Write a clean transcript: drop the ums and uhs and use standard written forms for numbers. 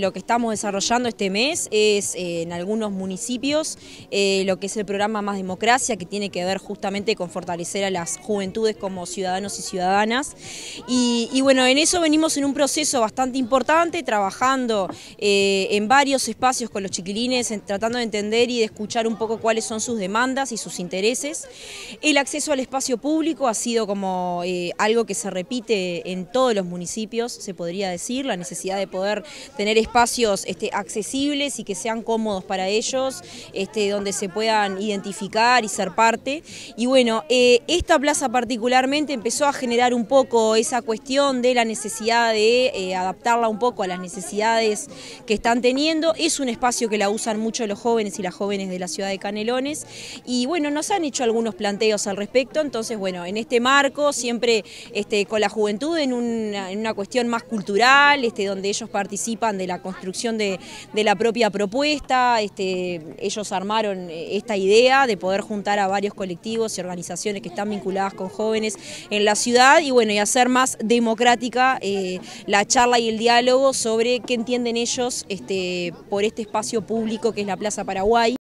lo que estamos desarrollando este mes es en algunos municipios lo que es el programa Más Democracia, que tiene que ver justamente con fortalecer a las juventudes como ciudadanos y ciudadanas. Y bueno, en eso venimos en un proceso bastante importante, trabajando en varios espacios con los chiquilines, tratando de entender y de escuchar un poco cuáles son sus demandas y sus intereses. El acceso al espacio público ha sido como algo que se repite en todos los municipios, se podría decir, la necesidad de poder tener espacios accesibles y que sean cómodos para ellos, donde se puedan identificar y ser parte. Y bueno, esta plaza particularmente empezó a generar un poco esa cuestión de la necesidad de adaptarla un poco a las necesidades que están teniendo. Es un espacio que la usan mucho los jóvenes y las jóvenes de la ciudad de Canelones y bueno, nos han hecho algunos planteos al respecto. Entonces bueno, en este marco siempre con la juventud en una cuestión más cultural, donde ellos participan de la construcción de la propia propuesta. Ellos armaron esta idea de poder juntar a varios colectivos y organizaciones que están vinculadas con jóvenes en la ciudad y bueno, y hacer más democrática la charla y el diálogo sobre qué entienden ellos por este espacio público que es la Plaza Paraguay.